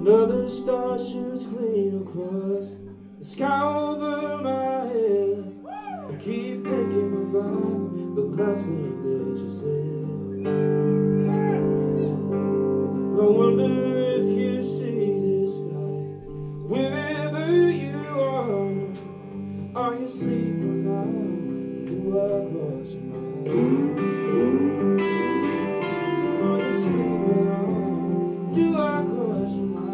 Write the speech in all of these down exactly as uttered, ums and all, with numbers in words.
Another star shoots clean across the sky over my head. I keep thinking about the last thing that you said. I wonder if you see this sky wherever you are. Are you sleeping now? Do I cross your mind? Are you sleeping now? Do I cross your mind?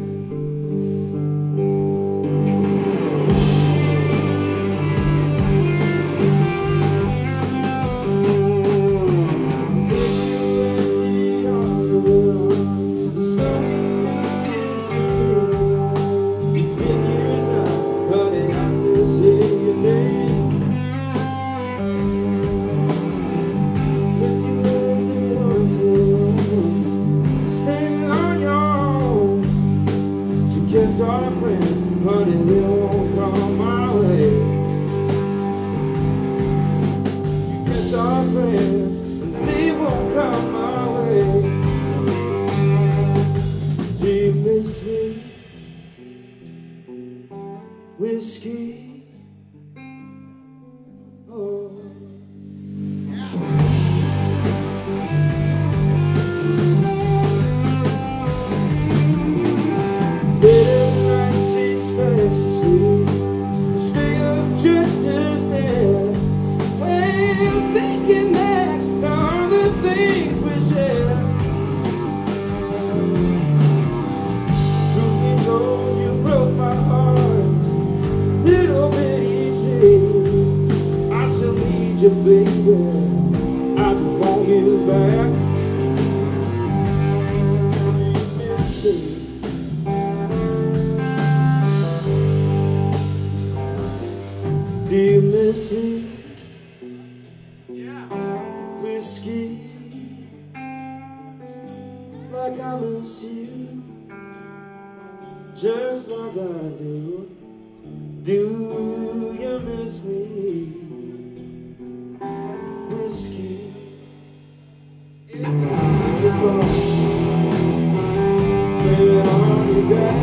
Kept our friends, honey, they won't come my way. You kept our friends, and they won't come my way. Do you miss me? Whiskey? Oh. Just as there, well, thinking back to all the things we shared. Truth be told, you broke my heart, little bit easy. I still need you, baby. I just want you back. You miss me. Do you miss me? Yeah. Whiskey, like I miss you, just like I do. Do you miss me? Whiskey, it's your fault. Baby, I'll be back.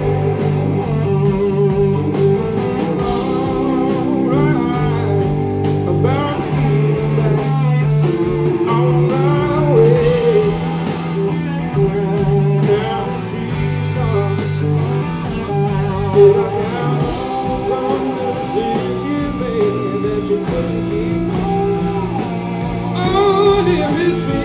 Oh, do you miss me?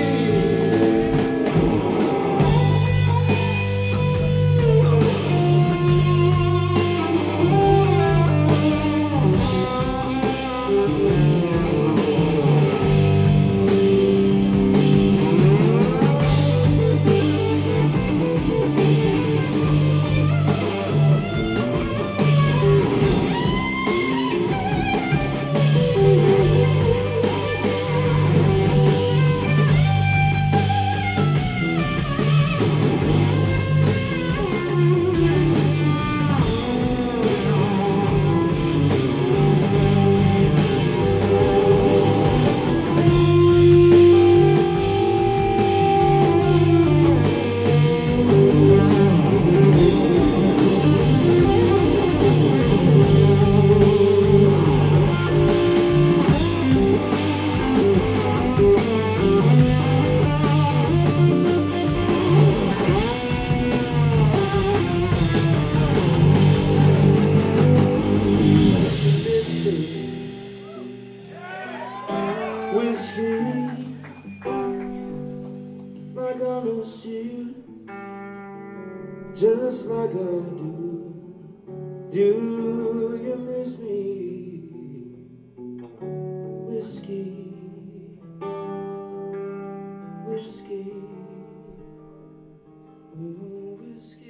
Whiskey, like I miss you, just like I do. Do you miss me? Whiskey, whiskey, ooh, whiskey.